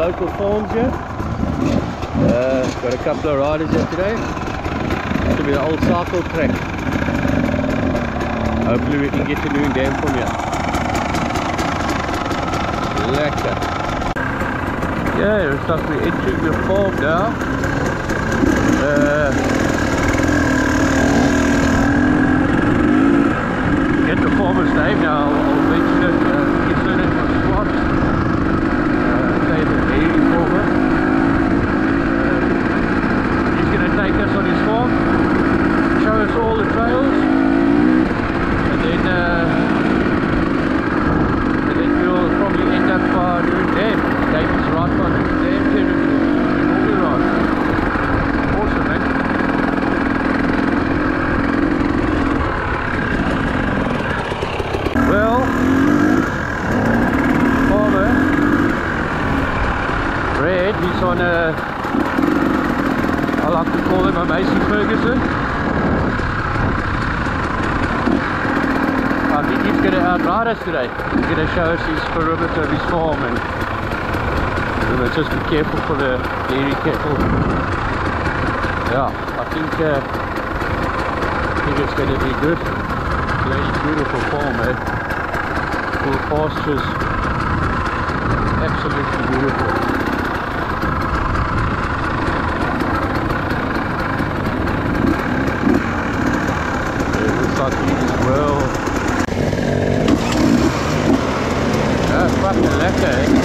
local farms here. Got a couple of riders here today. This will be the old cycle track. Hopefully we can get to Noondam from here. Lekker. Yeah, looks like we're entering the farm now. Get the farmer's name now. I'll mention it. His surname was Schwartz. Say the dairy farmer. He's going to take us on his farm, show us all the trails, and then we'll probably end up doing dam. David's right on the dam territory. Normally right. Awesome, man. Well, farmer Red, he's on a, I like to call him a Macy Ferguson. I think he's going to outride us today. He's going to show us his perimeter of his farm, and just be careful for the dairy cattle. Yeah, I think it's going to be good. Really beautiful farm, eh? Full pastures, absolutely beautiful. Like these as well. That's fucking lekker, eh?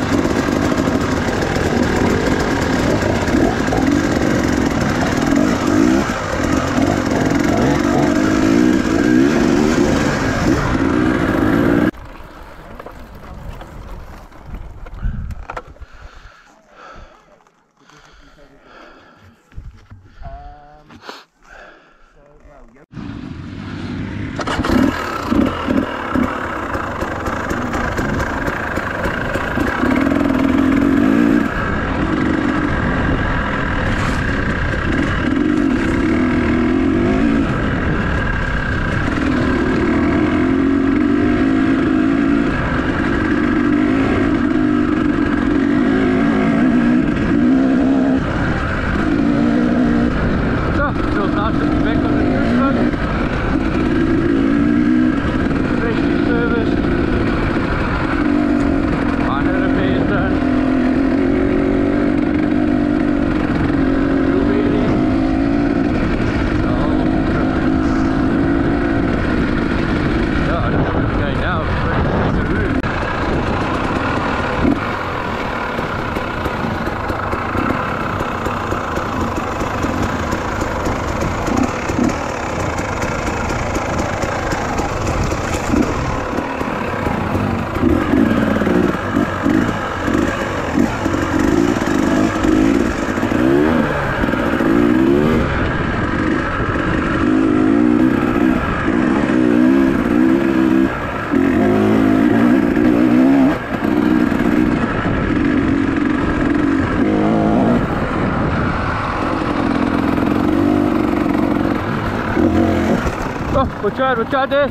Watch out there.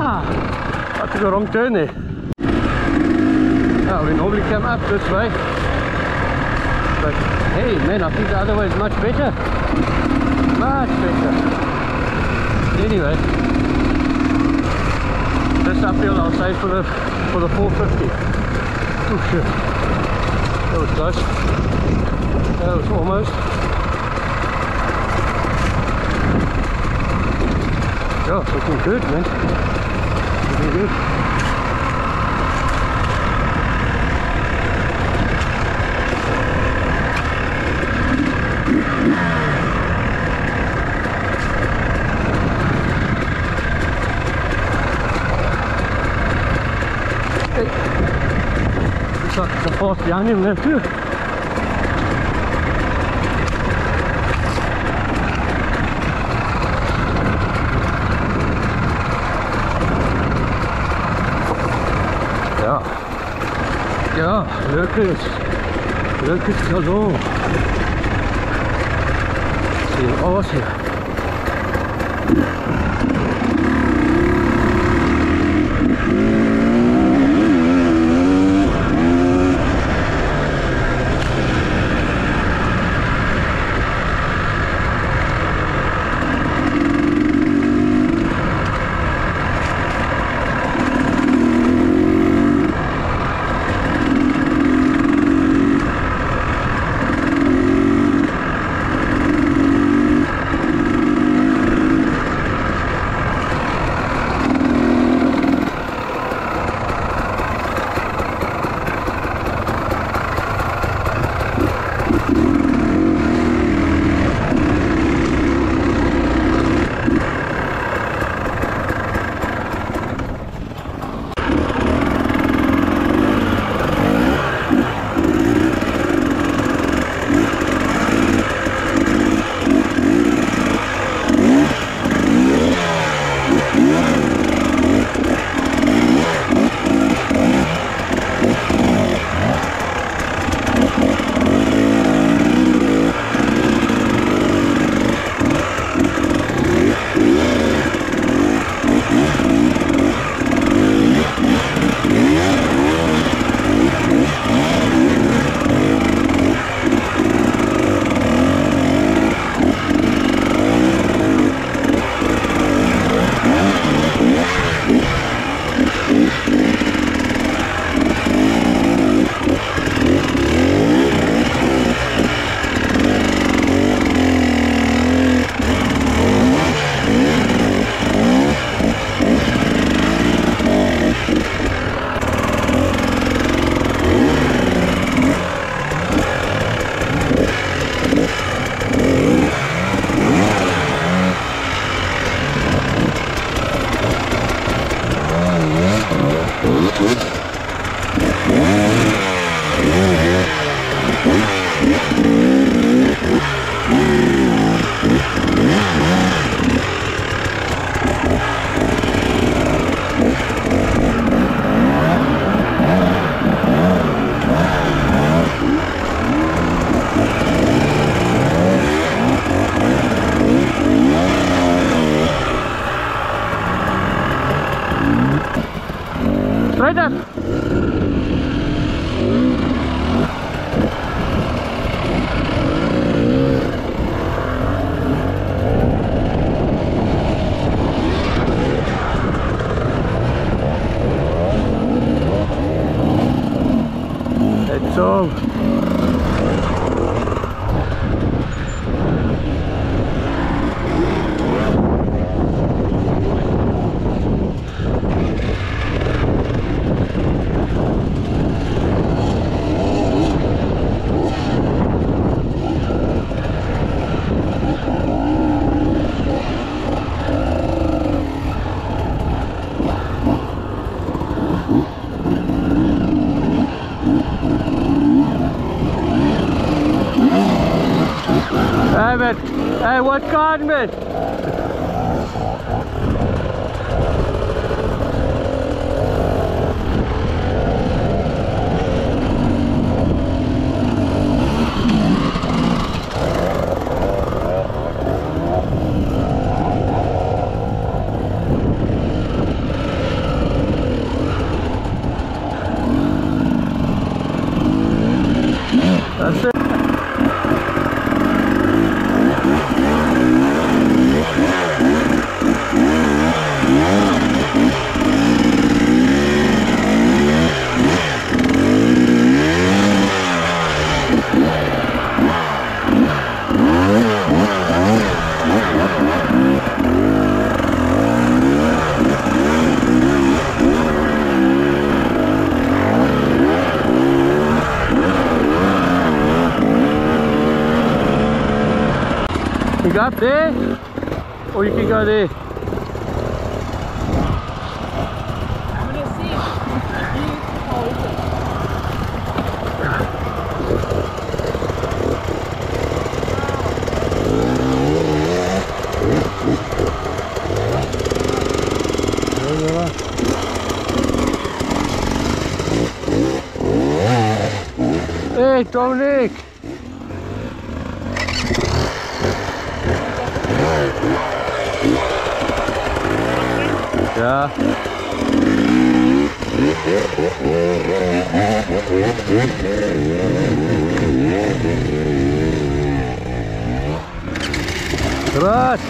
Ah! I took a wrong turn there. Oh, we normally come up this way. But hey man, I think the other way is much better. Much better. Anyway, this uphill I'll save for the 450. Oh shit. That was close. That was almost. Yeah, it's looking good, man. Looking good. Looks like it's a fast behind him there too. Ja, Lucas galore. See us here. Straight up. It's all. Hey, what caught me? go up there, or you can go there. I'm gonna see if you hold it. Hey, Dominic! Yeah. Right.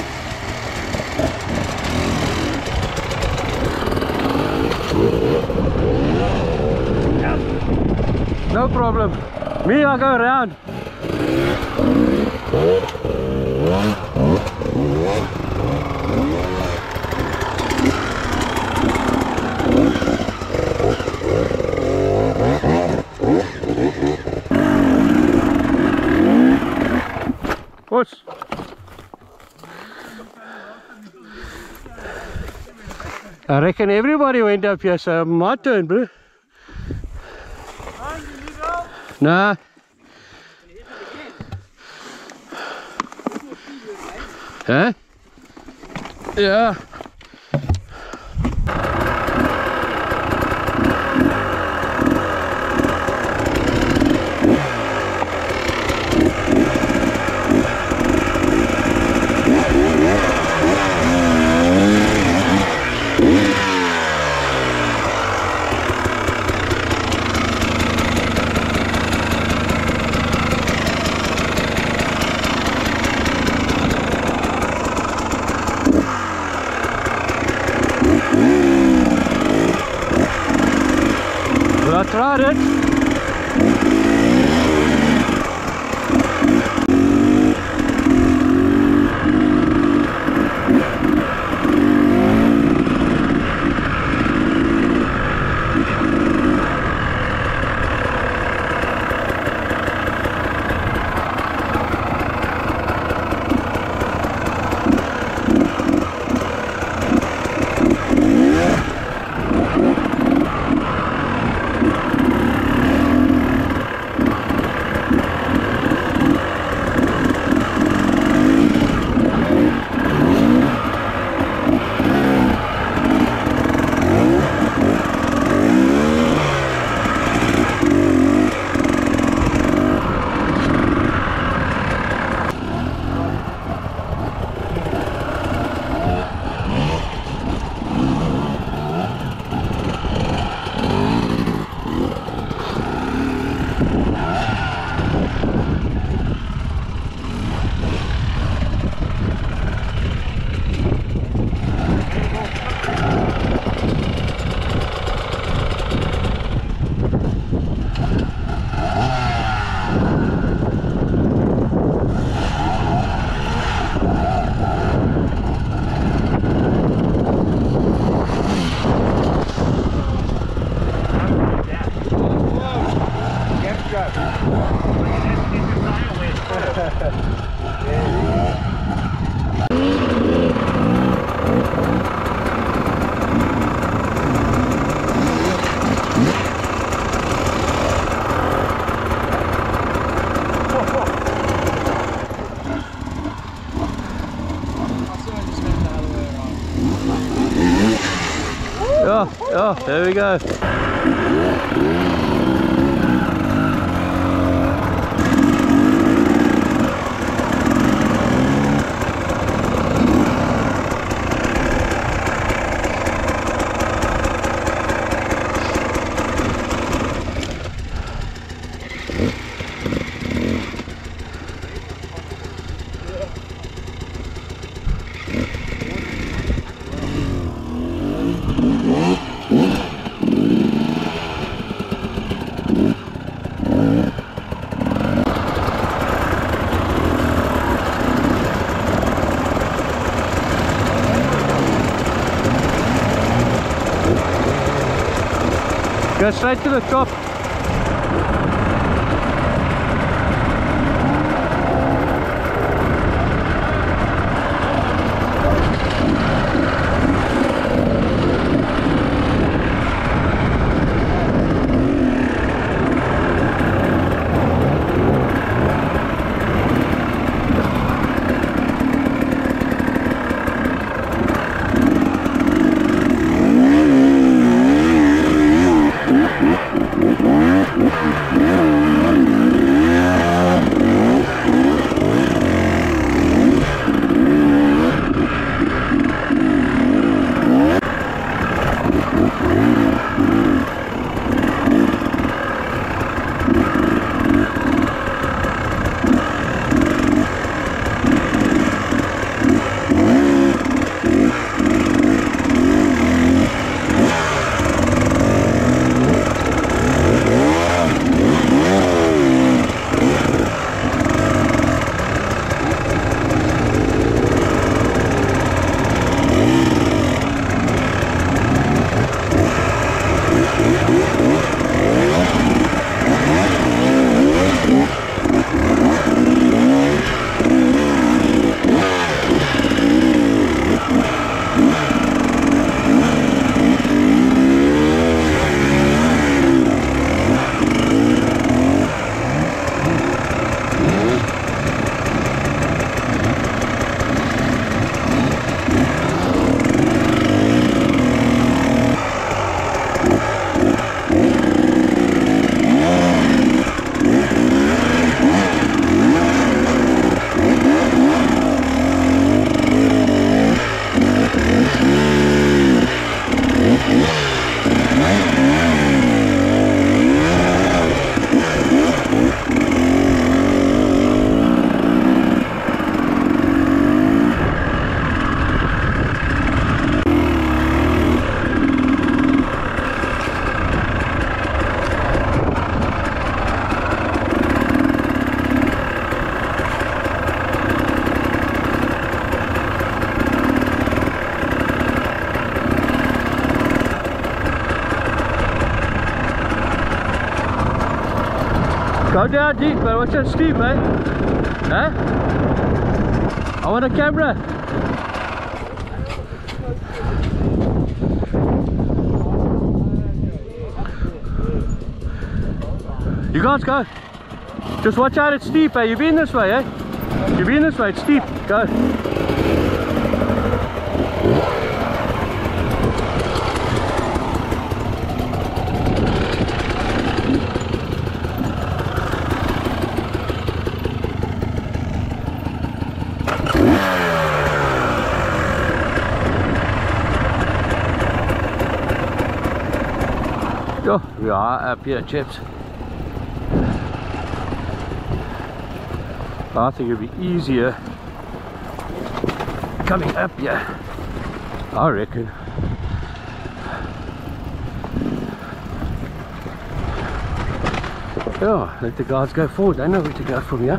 No problem. Me, I'll go around. What? I reckon everybody went up here, so my turn, bro. Nah. Huh? Yeah. I tried it. Oh, there we go. Go straight to the top. Go down deep, man. Watch that steep, mate. Huh? I want a camera. You guys go. Just watch out, it's steep, eh? You've been this way, eh? You've been this way, it's steep. Go. Oh, we are up here, chaps. I think it'll be easier coming up here, I reckon. Oh, let the guys go forward. They know where to go from here.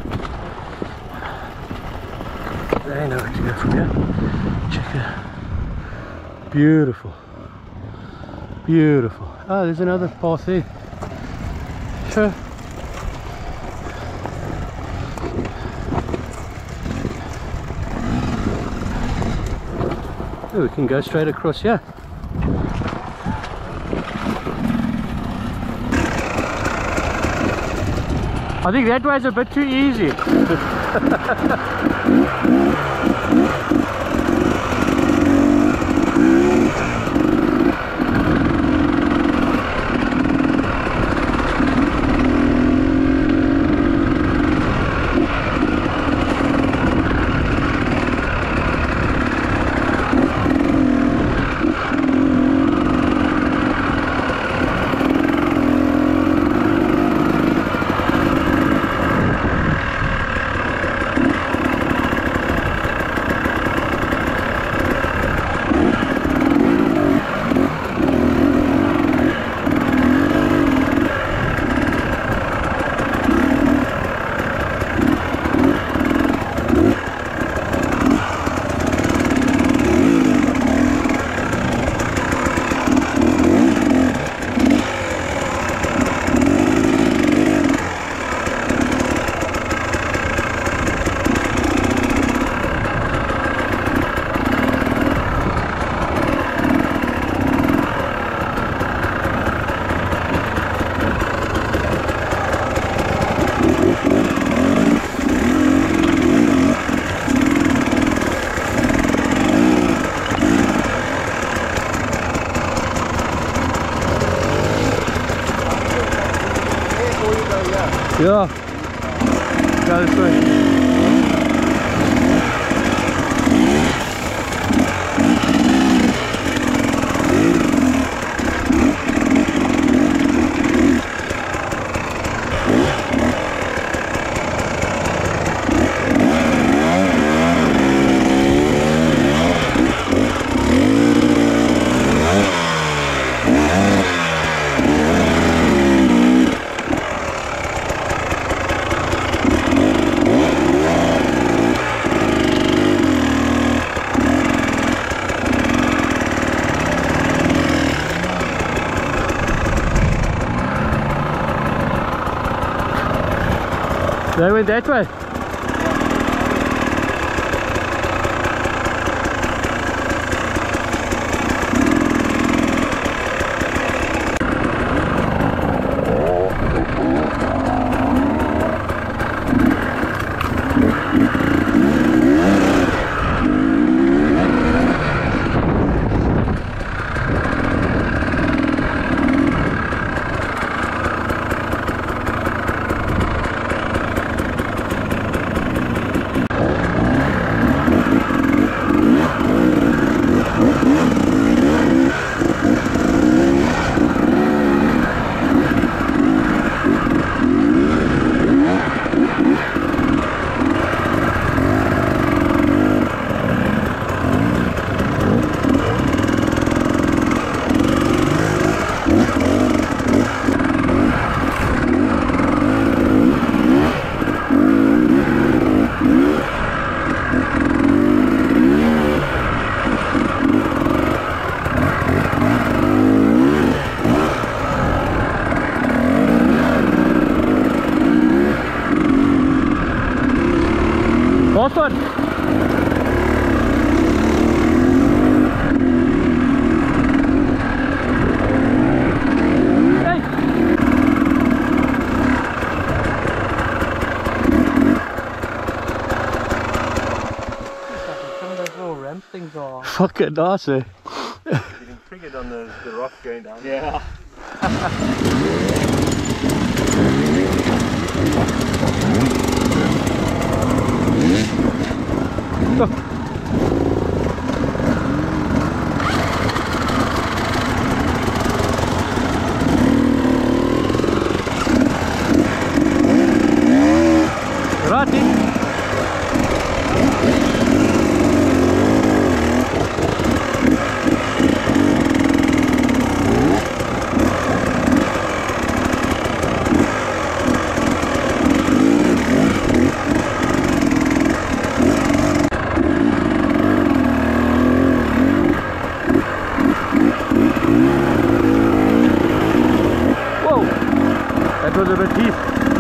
They know where to go from here. Check it out. Beautiful. Beautiful. Oh, there's another path there. Sure. Oh, we can go straight across here. I think that way's a bit too easy. Yeah, go this way. They went that way. Fucking nice, eh? Getting triggered on the rock going down. Yeah. Righty. Whoa, that was a bit deep.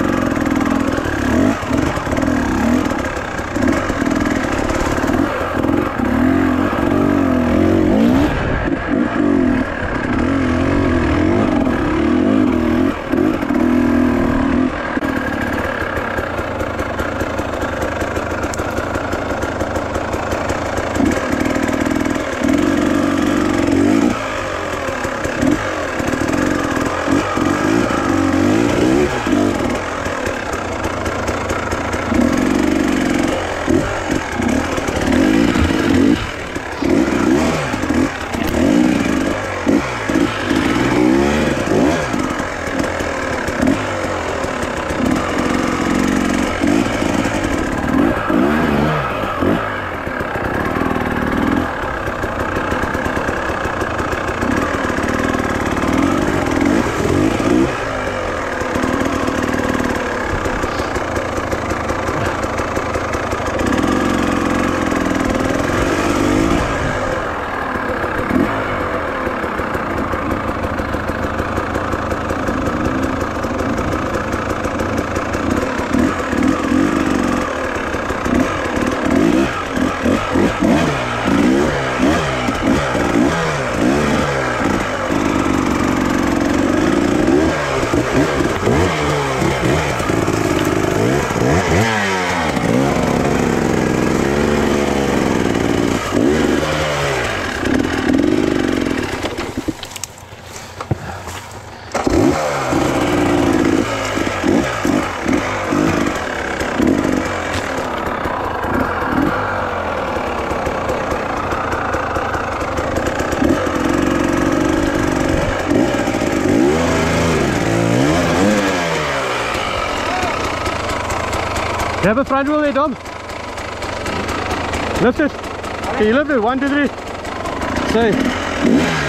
You have a front wheel there, Dom? Lift it. Can you lift it? 1, 2, 3. Say.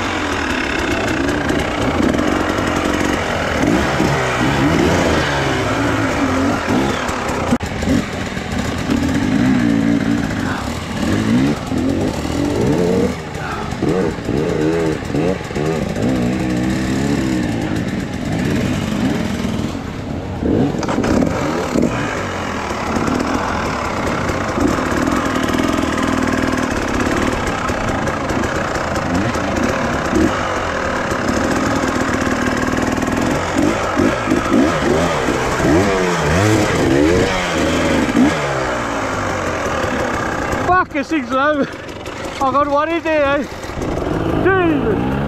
Fuck, this thing's low. I got one in there, eh? Jesus.